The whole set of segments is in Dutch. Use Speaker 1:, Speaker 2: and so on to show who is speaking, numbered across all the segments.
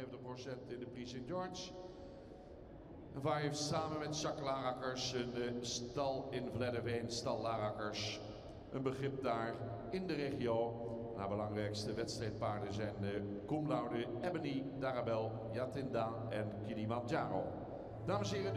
Speaker 1: 75% in de Prix St. George. En waar heeft samen met Jacques Larakkers een stal in Vledderveen, stal Larakkers, een begrip daar in de regio. Haar belangrijkste wedstrijdpaarden zijn de Cum Laude, Ebony, Darabel, Yatinda en Kilimanjaro. Dames en heren,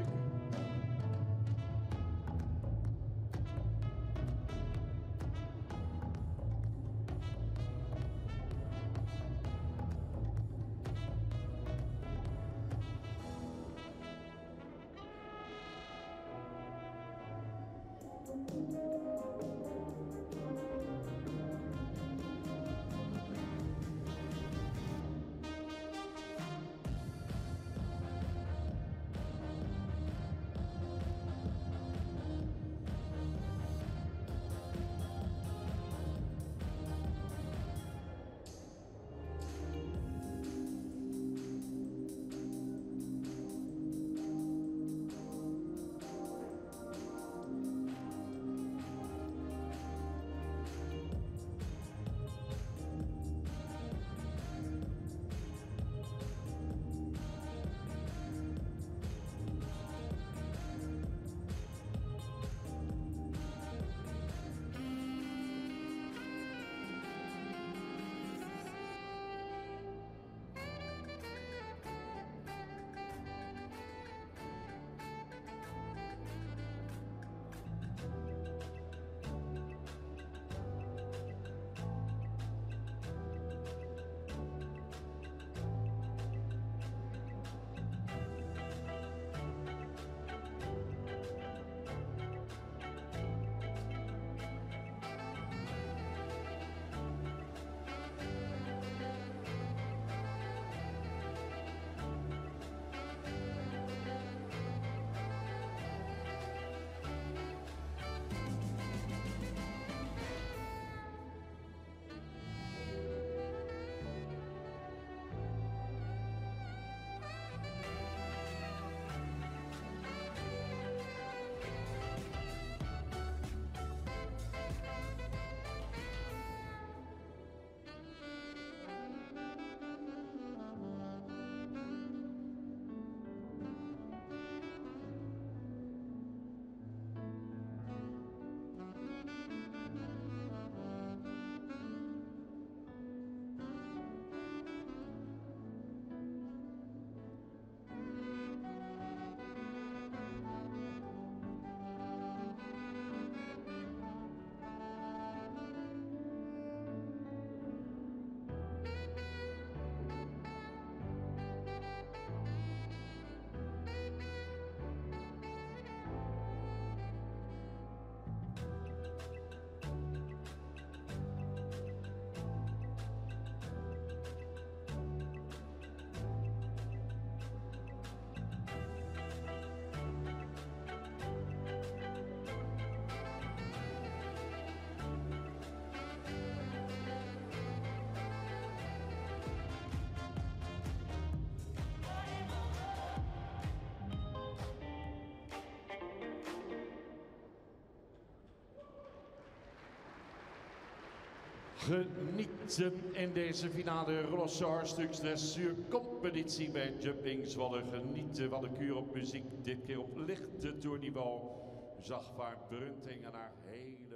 Speaker 1: genieten in deze finale Horsetrucks Dressuurcompetitie bij Jumping Zwolle. Genieten van de kuur op muziek, dit keer op lichte toerniveau. Zagvaart Brunting en haar hele